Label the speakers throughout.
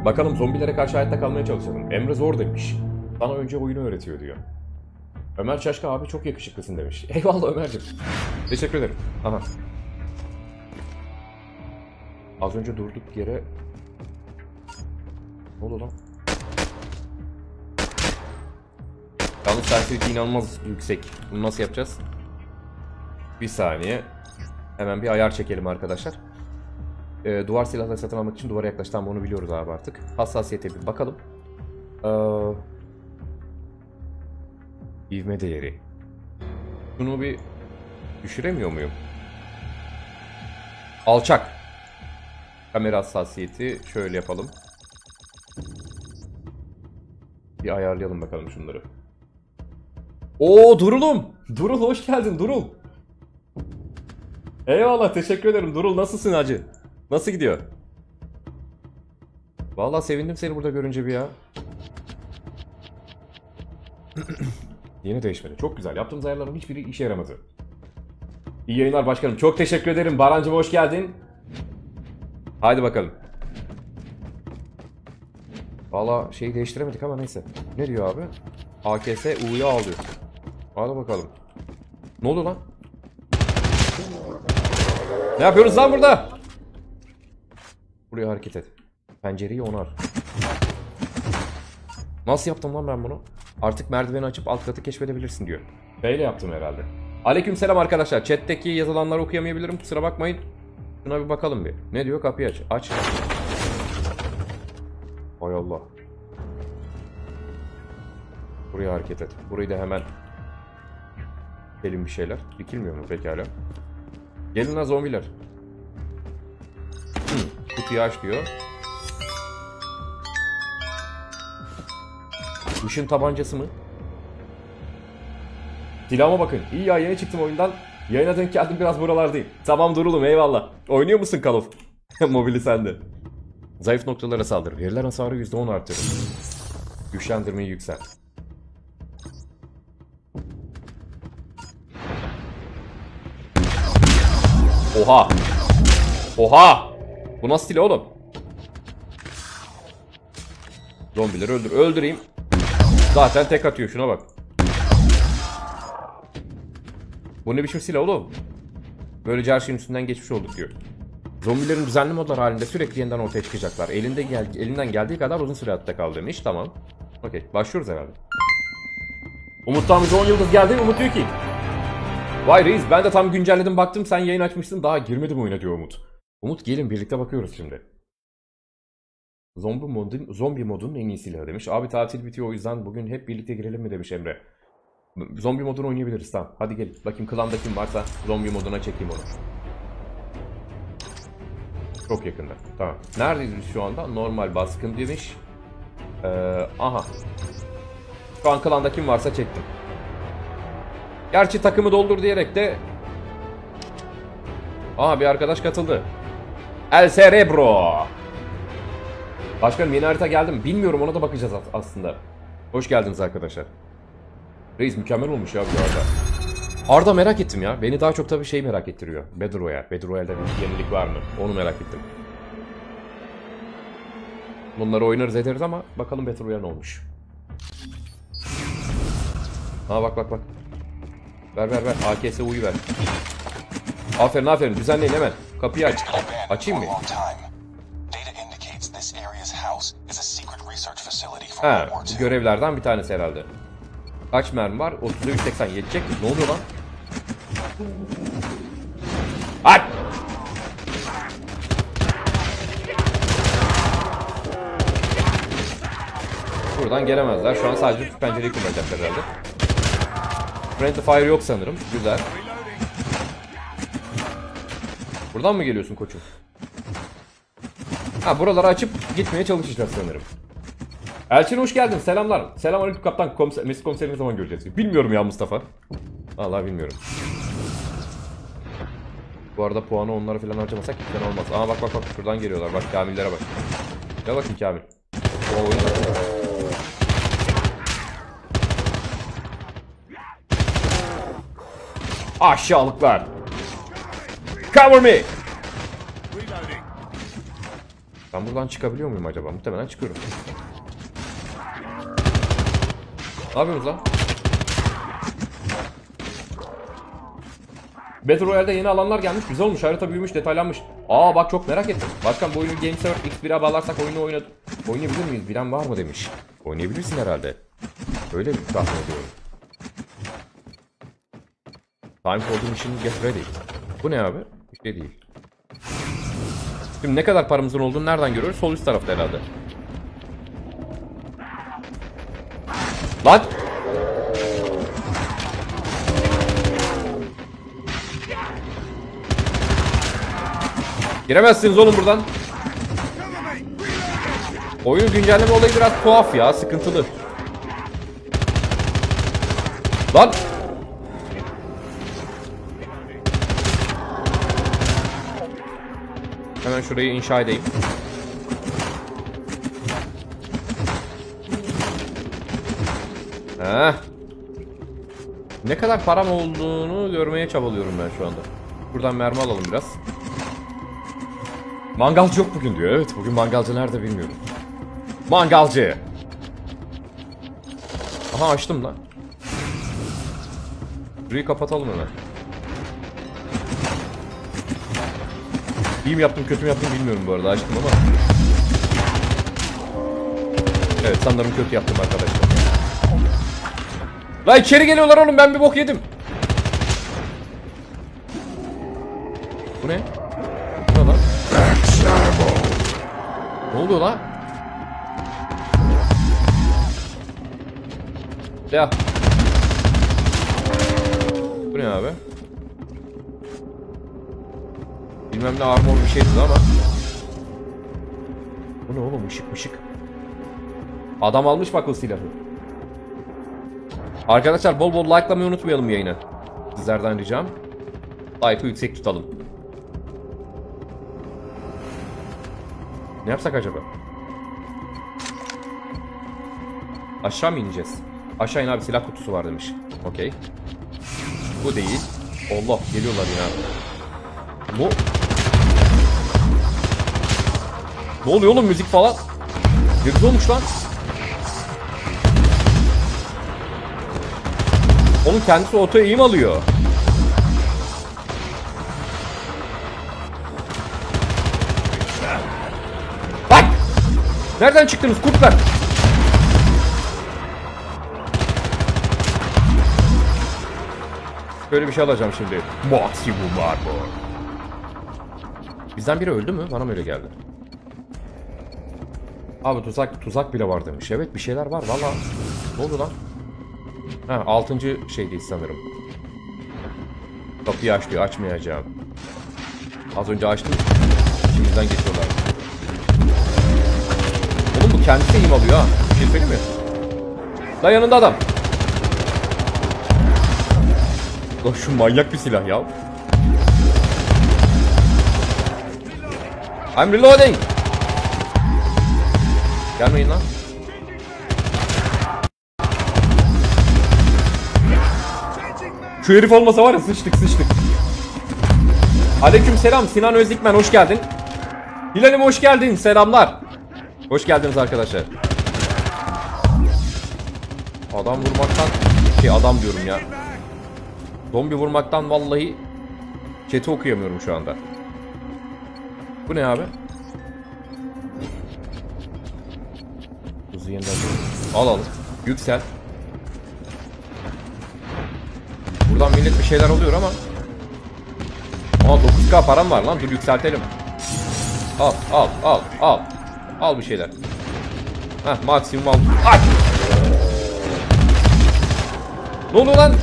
Speaker 1: Bakalım zombilere karşı hayatta kalmaya çalışalım. Emre zor demiş. Sana önce oyunu öğretiyor diyor. Ömer Şaşka abi çok yakışıklısın demiş. Eyvallah Ömerciğim. Teşekkür ederim. Aha. Az önce durduk yere... Ne oldu lan? Yalnız sensitivity inanılmaz yüksek. Bunu nasıl yapacağız? Bir saniye. Hemen bir ayar çekelim arkadaşlar. Duvar silahları satın almak için duvara yaklaş. Tamam onu biliyoruz abi artık. Hassasiyete bir bakalım. İvme değeri. Bunu bir düşüremiyor muyum? Alçak. Kamera hassasiyeti şöyle yapalım. Bir ayarlayalım bakalım şunları. Oo Durul'um. Durul hoş geldin Durul. Eyvallah teşekkür ederim Durul, nasılsın hacı? Nasıl gidiyor? Vallahi sevindim seni burada görünce bir ya. Yeni değişmedi. Çok güzel. Yaptığımız ayarların hiçbiri işe yaramadı. İyi yayınlar başkanım. Çok teşekkür ederim. Barancım hoş geldin. Haydi bakalım. Vallahi şeyi değiştiremedik ama neyse. Ne diyor abi? AKS U'ya alıyor. Hadi bakalım. Ne oldu lan? Ne yapıyoruz lan burada? Buraya hareket et. Pencereyi onar. Nasıl yaptım lan ben bunu? Artık merdiveni açıp alt katı keşfedebilirsin diyor. Böyle yaptım herhalde. Aleykümselam arkadaşlar. Chat'teki yazılanları okuyamayabilirim. Kusura bakmayın. Şuna bir bakalım bir. Ne diyor? Kapıyı aç. Aç. Hay Allah. Buraya hareket et. Burayı da hemen gelin bir şeyler. Dikilmiyor mu pekala? Gelin lan zombiler. Kutuyu aç diyor. Işın tabancası mı? Silahıma bakın. İyi ya, yeni çıktım oyundan. Yayına denk geldim, biraz buralardayım. Tamam Durulum eyvallah. Oynuyor musun Call of? Mobili sende. Zayıf noktalara saldır. Verilen hasarı %10 artırır. Güçlendirmeyi yükselt. Oha. Oha. Bu nasıl silah oğlum? Zombileri öldür. Öldüreyim. Zaten tek atıyor, şuna bak. Bu ne biçim silah oğlum? Böylece her şeyin üstünden geçmiş olduk diyor. Zombilerin düzenli modlar halinde sürekli yeniden ortaya çıkacaklar. Elinden geldiği kadar uzun süre hayatta kal demiş. Tamam. Okey. Başlıyoruz herhalde. Umut'tan bize 10 yıldız geldi. Umut diyor ki: vay reis, ben de tam güncelledim baktım sen yayın açmışsın, daha girmedim oyuna diyor Umut. Umut gelin birlikte bakıyoruz şimdi. Zombi modunun en iyi silahı demiş. Abi tatil bitiyor, o yüzden bugün hep birlikte girelim mi demiş Emre. Zombi modunu oynayabiliriz, tamam. Hadi gelin. Bakayım klanda kim varsa zombi moduna çekeyim onu. Çok yakında. Tamam. Neredeyiz biz şu anda? Normal baskın demiş. Aha. Şu an klanda kim varsa çektim. Gerçi takımı doldur diyerek de... Aha bir arkadaş katıldı. El Cerebro. Başkanım yeni harita geldi mi? Bilmiyorum, ona da bakacağız aslında. Hoş geldiniz arkadaşlar. Reis mükemmel olmuş ya bu arada. Arda merak ettim ya. Beni daha çok tabii şey merak ettiriyor. Battle Royale. Battle Royale'de bir yenilik var mı? Onu merak ettim. Bunları oynarız ederiz ama bakalım Battle Royale ne olmuş. Ha bak bak bak. Ver. AKS U'yu ver. Aferin düzenleyin hemen. Kapıyı aç. Açayım mı? Ha, bu görevlerden bir tanesi herhalde. Kaç mermi var? 30'a 180 yetecek mi? Ne oluyor lan? Aç! Buradan gelemezler. Şu an sadece şu pencereyi kullanacaklar herhalde. Friendly Fire yok sanırım. Güzel. Buradan mı geliyorsun koçum? Ha, buraları açıp gitmeye çalışacağız sanırım. Elçin hoş geldin. Selamlar. Selamünaleyküm kaptan. Mesut komiseri ne zaman göreceğiz? Bilmiyorum ya Mustafa. Vallahi bilmiyorum. Bu arada puanı onlara falan harcamasak hiç fena olmaz. Aa bak. Şuradan geliyorlar. Bak Kamillere bak. Gel bakayım Kamil. O oyun. Aşağılıklar. Cover me. Ben buradan çıkabiliyor muyum acaba? Muhtemelen çıkıyorum. Ne yapıyorsunuz lan? Battle Royale'de yeni alanlar gelmiş. Güzel olmuş. Harita büyümüş, detaylanmış. Aa bak çok merak ettim. Başkan bu oyunu GameServer X1'e bağlarsak oyunu oynayabilir miyiz? Bilen var mı demiş. Oynayabilirsin herhalde. Öyle bir tahmin ediyorum. Time for the mission get ready. Bu ne abi? Bir şey değil. Şimdi ne kadar paramızın olduğunu nereden görüyoruz? Sol üst tarafta herhalde. Lan! Giremezsiniz oğlum buradan. Oyun güncelleme olayı biraz tuhaf ya, sıkıntılı. Lan! Hemen şurayı inşa edeyim. Heh. Ne kadar param olduğunu görmeye çabalıyorum ben şu anda. Buradan mermi alalım biraz. Mangalcı yok bugün diyor. Evet, bugün mangalcı nerede bilmiyorum. Mangalcı. Aha açtım lan. Burayı kapatalım hemen. İyi mi yaptım kötü mü yaptım bilmiyorum bu arada, açtım ama. Evet sanırım kötü yaptım arkadaşlar. La içeri geliyorlar oğlum, ben bir bok yedim. Bu ne? Bu ne lan? Ne oluyor lan? Ya. Bu ne abi? Bilmem ne armor bir şeydi ama. Bu ne oğlum, ışık ışık. Adam almış bak o silahı. Arkadaşlar bol bol likelamayı unutmayalım yayını. Sizlerden ricam. Like'ı yüksek tutalım. Ne yapsak acaba? Aşağı mı ineceğiz? Aşağı in abi, silah kutusu var demiş. Okey. Bu değil. Allah geliyorlar yine. Bu. Ne oluyor oğlum, müzik falan? Ne güzel olmuş lan. Oğlum kendisi oto eğim alıyor. Bak! Nereden çıktınız kurtlar? Böyle bir şey alacağım şimdi. Maximum armor. Bizden biri öldü mü? Bana mı öyle geldi? Abi tuzak bile var demiş. Evet bir şeyler var valla. Ne oldu lan? Ha 6. şeydeyiz sanırım. Kapıyı aç diyor, açmayacağım. Az önce açtım. İçimizden geçiyorlar. Oğlum bu kendisi eğim alıyor ha. Bir şey söyleyeyim mi? Lan yanında adam. Lan şu manyak bir silah ya. I'm reloading. Gelmeyin lan. Şu herif olmasa var ya, sıçtık. Aleyküm selam Sinan Özdikmen, hoş geldin. Hilal'im hoş geldin, selamlar. Hoş geldiniz arkadaşlar. Adam vurmaktan, adam diyorum ya. Zombi vurmaktan vallahi chat'i okuyamıyorum şu anda. Bu ne abi? Hızlı yeniden al. Yüksel. Buradan millet bir şeyler oluyor ama. Aa 9K param var lan, dur yükseltelim. Al. Al bir şeyler. Heh maksimum al. Ay! Ne oluyor lan?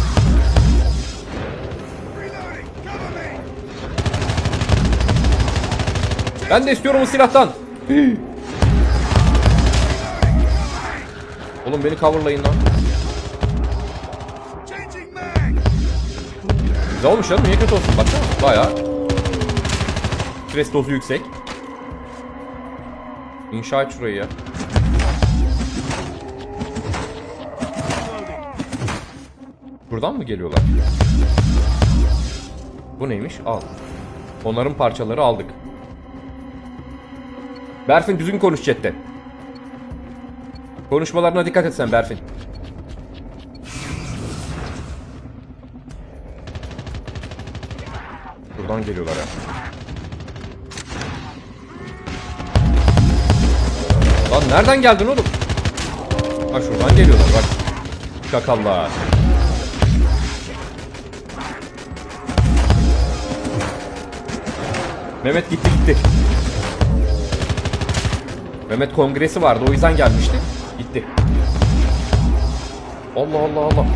Speaker 1: Ben de istiyorum o silahtan. Oğlum beni coverlayın lan. Güzel olmuş canım, niye kötü olsun, baksana. Bayağı stres dozu yüksek. İnşa et şurayı ya. Buradan mı geliyorlar? Bu neymiş? Al. Onların parçaları aldık. Berfin düzgün konuş chatte. Konuşmalarına dikkat et sen Berfin. Buradan geliyorlar ya. Lan nereden geldin oğlum? Ha şuradan geliyorlar bak. Şakallar. Mehmet gitti. Mehmet kongresi vardı o yüzden gelmişti. Gitti. Allah Allah Allah.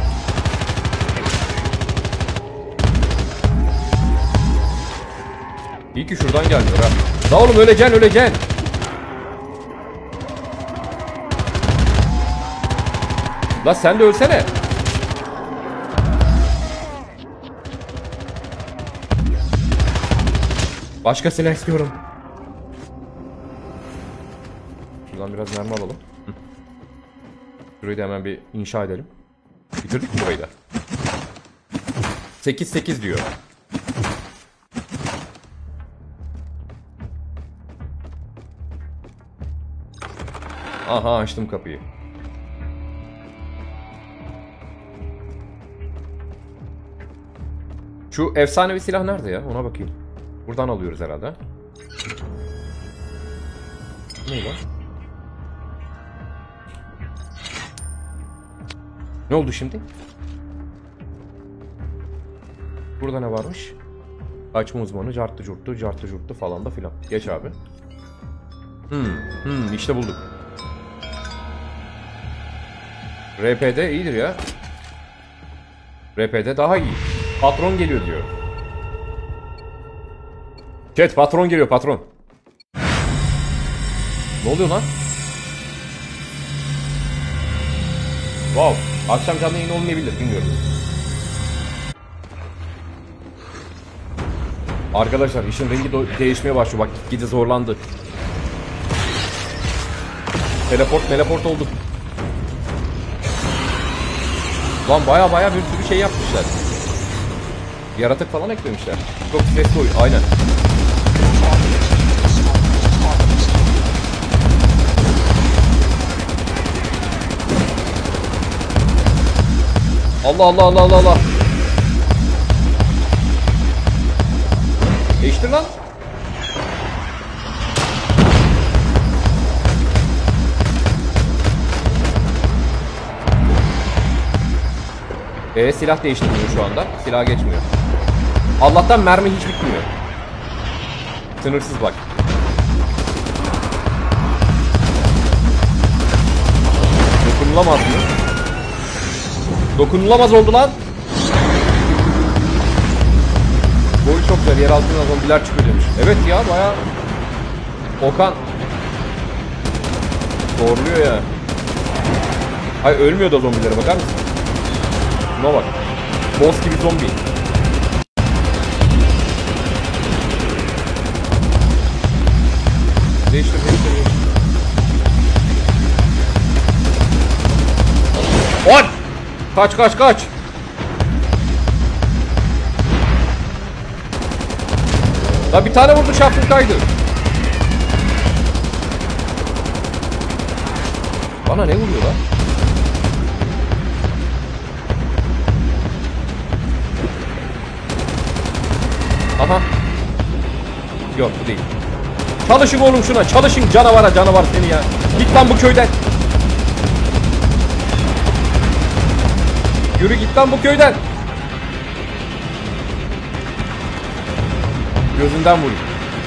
Speaker 1: İyi ki şuradan gelmiyor ha. La oğlum öleceksin. La sen de ölsene. Başka silah istiyorum. Şuradan biraz mermi alalım. Şurayı da hemen bir inşa edelim. Bitirdik mi burayı da? 8-8 diyor. Aha açtım kapıyı. Şu efsanevi silah nerede ya? Ona bakayım. Buradan alıyoruz herhalde. Ne lan? Ne oldu şimdi? Burada ne varmış? Açma uzmanı, carttı curttu falan da filan. Geç abi. İşte bulduk. RPD iyidir ya. RPD daha iyi. Patron geliyor diyor. Chat patron geliyor patron. Ne oluyor lan? Wow. Akşam canlı yayın olmayabilir bilmiyorum. Arkadaşlar işin rengi değişmeye başlıyor. Bak gitgide zorlandı. Teleport olduk. Lan baya bir sürü şey yapmışlar. Yaratık falan eklemişler. Çok stresli oyun aynen. Allah. Değiştir lan. Silah değiştirmiyor şu anda. Silah geçmiyor. Allah'tan mermi hiç bitmiyor. Sınırsız bak. Dokunulamaz mı? Dokunulamaz oldu lan. Boyu çok güzel. Yer altından zombiler çıkıyor demiş. Evet ya bayağı. Okan. Zorluyor ya. Ay ölmüyor da zombilere bakar mısın? Buna bak. Boss gibi zombi. Değiştir. On! Kaç. La bir tane vurdu şaftım kaydı. Bana ne vuruyor lan? Aha. Yok bu değil. Çalışın oğlum şuna. Çalışın canavar seni ya. Git lan bu köyden. Yürü git lan bu köyden. Gözünden vurayım.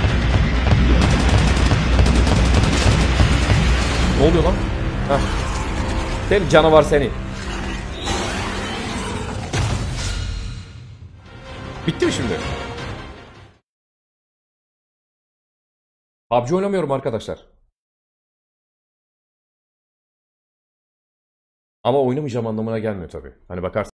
Speaker 1: Ne oluyor lan? Heh. Seni canavar seni. Bitti mi şimdi? PUBG oynamıyorum arkadaşlar. Ama oynamayacağım anlamına gelmiyor tabii. Hani bakarsın.